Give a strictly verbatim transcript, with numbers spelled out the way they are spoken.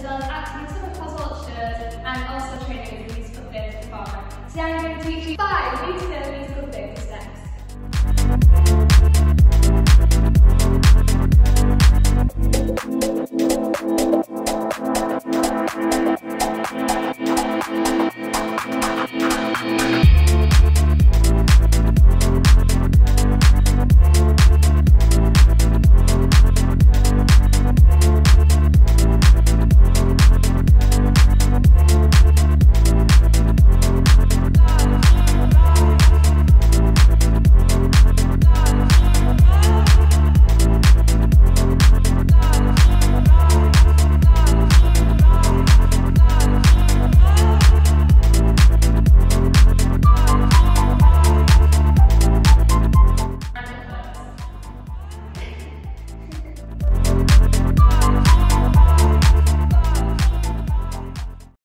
well as acting in some of Coswell shows and also training as a musical theatre performer. Today I'm going to teach you five musical